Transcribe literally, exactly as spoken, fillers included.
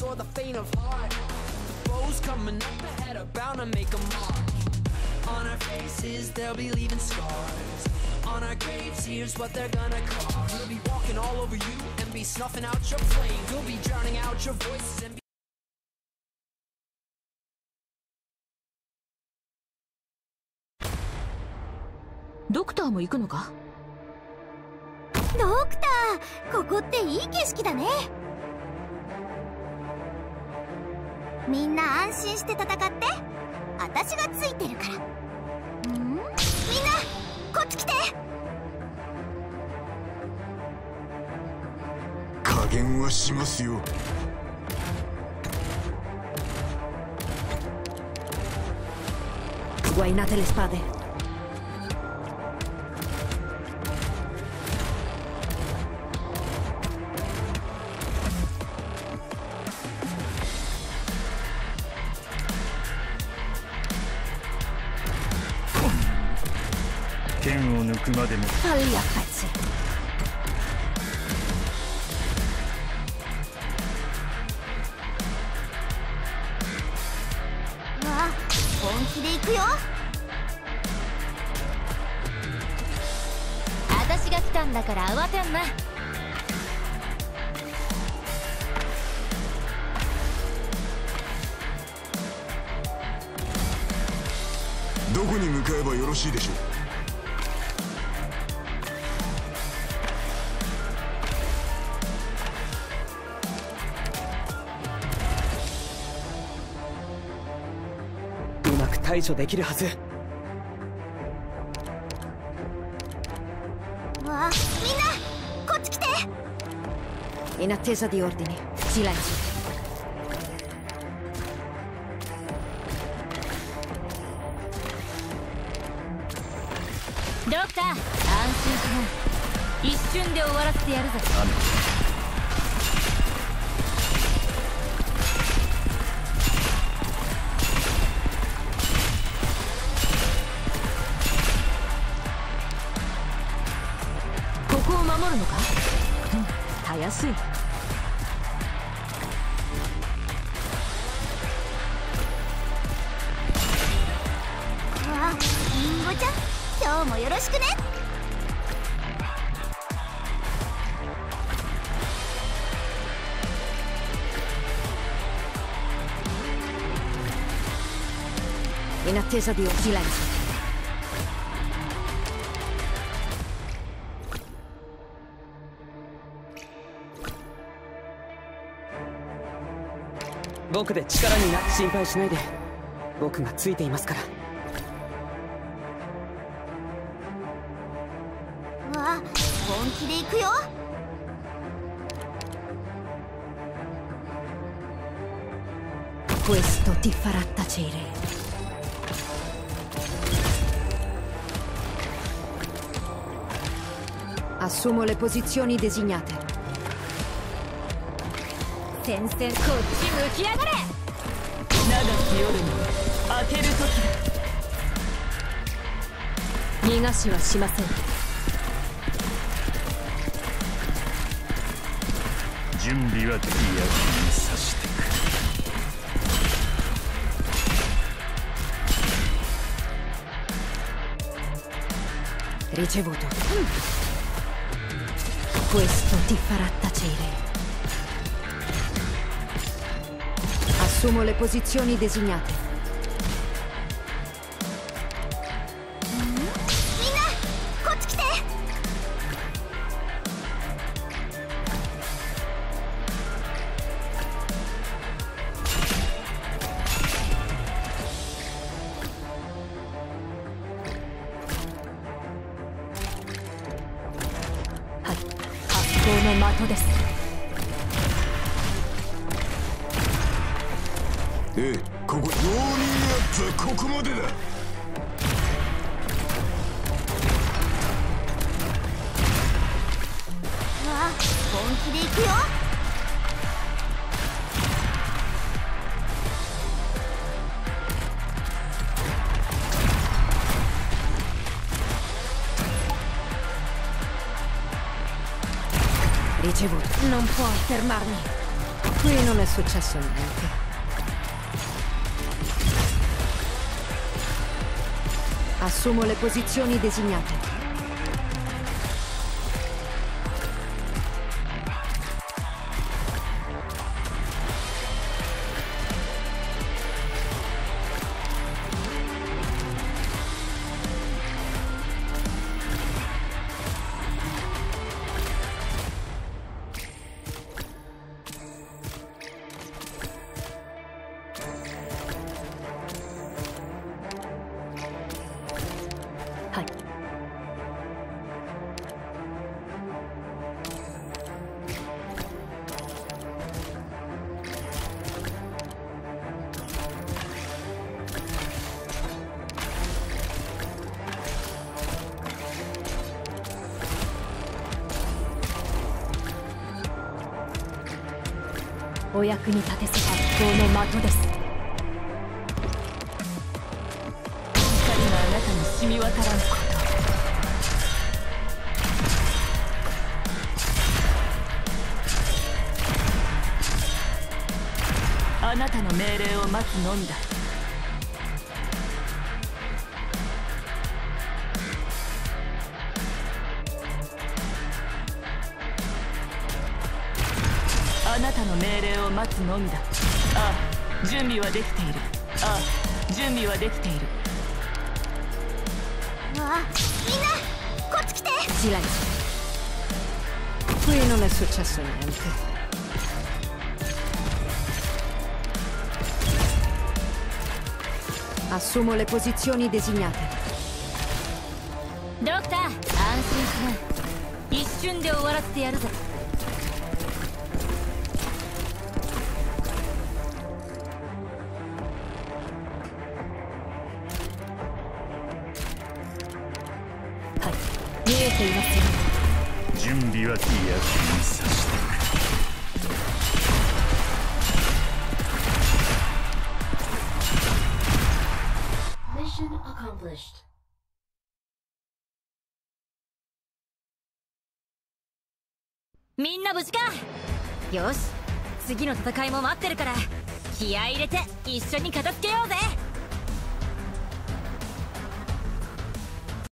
or the faint of heart. The foes coming up ahead are bound to make a mark. On our faces they'll be leaving scars. On our graves here's what they're gonna carve. We'll be walking all over you and be snuffing out your flame. We'll be drowning out your voices and be ドクターも行くのか？ ドクター、ここっていい景色だね。みんな安心して戦って、私がついてるから。ん？みんなこっち来て。 加減はしますよ。 Sguainate le spade. Falli a pezzi. わあ、本気で行くよ。私が来たんだから慌てんな。 どこに向かえばよろしいでしょう。 対処できるはず。 わあ、みんなこっち来て。 In attesa di ordini. Silenzio. ドクター、安心しない。一瞬で終わらせてやるぜ。 守るのか？うん、たやすい。 わあ、リンゴちゃん、今日もよろしくね。 In attesa di silenzio. 僕で力にな。心配しないで、僕がついていますから。 わあ、本気で行くよ。 Questo ti farà tacere. Assumo le posizioni designate. 先生、こっち向きやがれ。 長き夜に明ける時だ。 逃がしはしません。 準備は役にさしてくれ。 Ricevuto. Questo ti farà tacere. Assumo le posizioni designate. みんなこっち来て。 はい、発光の的です。 ええ、ここ容認やつはここまでだ。わあ、本気で行くよ。 Ricevuto. Non puoi fermarmi. Qui non è successo niente. Assumo le posizioni designate.はい。お役に立てせ発光の的です。光があなたに染み渡らぬこと。あなたの命令を待つのみだ。あなたの命令を待つのみだ。ああ、準備はできている。ああ、準備はできている。 わあ、みんなこっち来て。 Silenzio. Qui non è successo niente. Assumo le posizioni designate. ドクター、安心しな。一瞬で終わらせてやるぞ。はい、見えていますよ。 準備は役にさしてくれ。 Mission accomplished. みんな無事か。よし、次の戦いも待ってるから気合い入れて一緒に片付けようぜ。